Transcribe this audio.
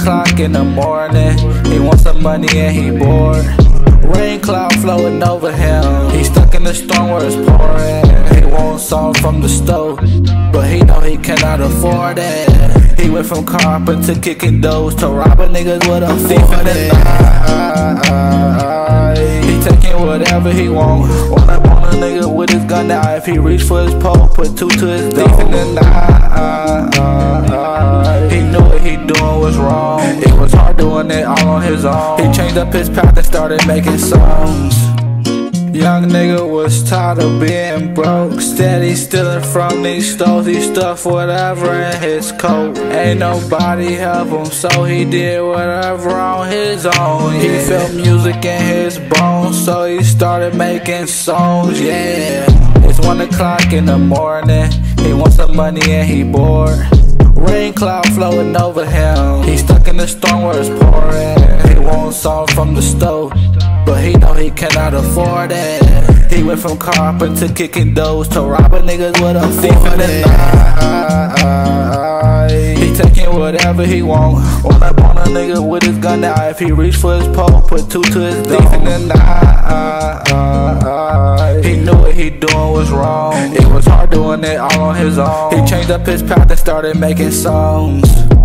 o'clock in the morning. He wants some money and he bored. Rain cloud flowing over him. He stuck in the storm where it's pouring. He wants something from the stove, but he know he cannot afford it. He went from carpet to kicking doors to robbing niggas with a thief in the night. He taking whatever he want. Run up on a nigga with his gun now. If he reach for his pole, put two to his thief in the night. He knew what he doing was wrong. It was hard doing it all on his own. He changed up his path and started making songs. Young nigga was tired of being broke. Steady stealing from these stores. He stuffed whatever in his coat. Ain't nobody help him, so he did whatever on his own. He felt music in his bones, so he started making songs, yeah. It's 1 o'clock in the morning. He wants some money and he bored. Rain cloud flowing over him. He stuck in the storm where it's pouring. He wants something from the stove, but he know he cannot afford it. He went from carpet to kicking doors to robbing niggas with a thief in the night. He taking whatever he want. Run up on a nigga with his gun now. If he reach for his pole, put two to his thief in the night. He knew what he doing was wrong. It was hard doing it all on his own. He changed up his path and started making songs.